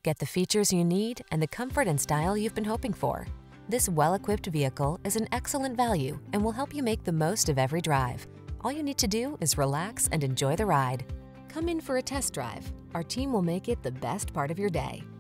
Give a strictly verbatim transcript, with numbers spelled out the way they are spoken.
Get the features you need and the comfort and style you've been hoping for. This well-equipped vehicle is an excellent value and will help you make the most of every drive. All you need to do is relax and enjoy the ride. Come in for a test drive. Our team will make it the best part of your day.